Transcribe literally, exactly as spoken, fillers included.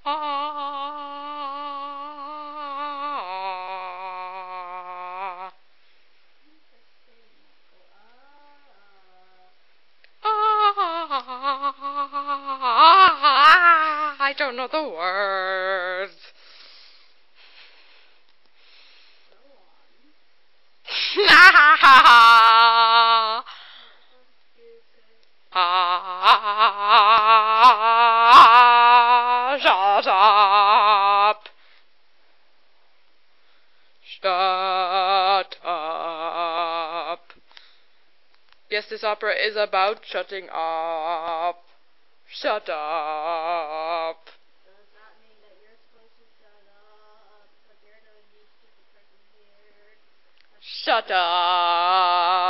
I don't know the words. Shut up. Shut up. Yes, this opera is about shutting up. Shut up. Does that mean that you're supposed to shut up? But you're the only stupid person here. Shut up.